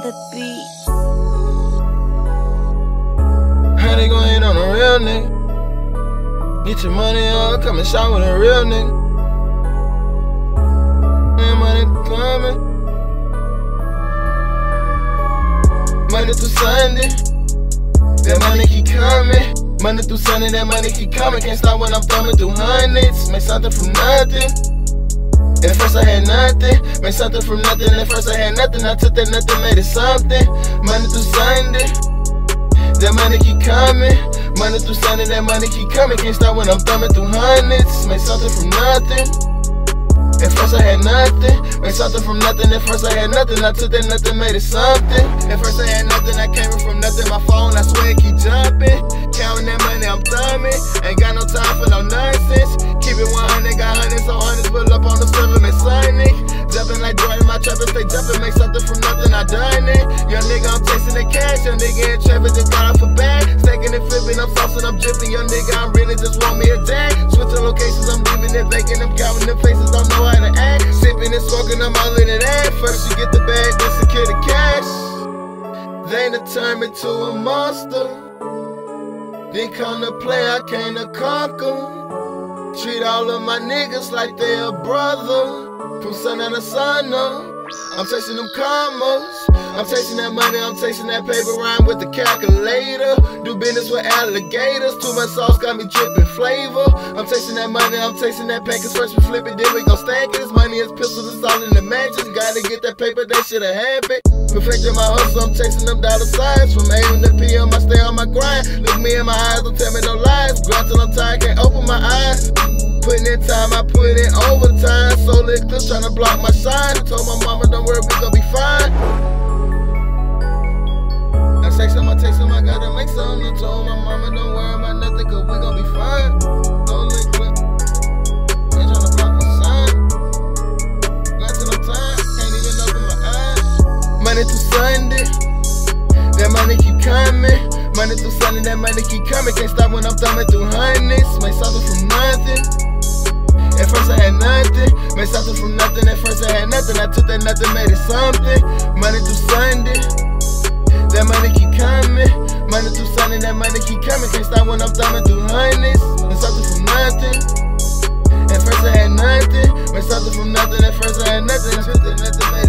the beat. How they gon' hit on a real nigga? Get your money up, come and shop with a real nigga. Man, money coming. Monday through Sunday, that money keep coming. Monday through Sunday, that money keep coming. Can't stop when I'm thumbing through hundreds. Make something from nothing. At first I had nothing, made something from nothing. At first I had nothing, I took that nothing, made it something. Monday through Sunday, that money keep coming. Monday through Sunday, that money keep coming. Can't stop when I'm thumbing through hundreds. Made something from nothing. At first I had nothing, made something from nothing. At first I had nothing, I took that nothing, made it something. At first I had nothing, I came from nothing. My phone, I swear it keep jumping. Counting that money, I'm thumbing. Ain't got no time for no nonsense. Keep it 100, got hundreds, so hundreds pull up on the server, man, Sonic. Jumping like Jordan, my trapper stay jumping, make something from nothing, I done it. Young nigga, I'm chasing the cash, young nigga in traffic, just got off a bag. Stacking and flipping, I'm saucing, I'm dripping, young nigga, I'm really just want me a dag. Switching locations, I'm leaving it vacant, I'm counting them faces, don't know how to act. Sipping and smoking, I'm all in that. First you get the bag, then secure the cash. They done turned me to a monster. Then come to play, I came to conquer. Treat all of my niggas like they a brother. From sun down to sun up, I'm chasing them commas. I'm chasing that money, I'm chasing that paper, rhyme with the calculator. Do business with alligators, too much sauce got me dripping flavor. I'm chasing that money, I'm chasing that package. First we flip it, then we gon' stack it. This money is pistols, it's all in the matches. Gotta get that paper, that shit'll happen. Perfecting my hustle, I'm chasing them dollar signs. From AM to PM, I stay on my grind. Look me in my eyes, don't tell me no lies. Grind till I'm tired, can't open my eyes. Putting in time, I put in overtime. Solar eclipse trying to block my shine. I told my mama, don't worry, we gon' be fine. I take some, I gotta make some. I told my mama, don't worry about nothing, cause we gon' be fine. Solar eclipse, ain't trying to block my shine. Got till I'm tired, can't even open my eyes. Monday through Sunday, that money keep coming. Monday through Sunday, that money keep coming. Can't stop when I'm thumbing through hundreds. Make something from nothing. At first I had nothing, made something from nothing. At first I had nothing, I took that nothing, made it something. Monday through Sunday, that money keep coming. Monday through Sunday, that money keep coming. Can't stop when I'm thumbing through hundreds. Made something from nothing. At first I had nothing, made something from nothing. At first I had nothing, I took that nothing, made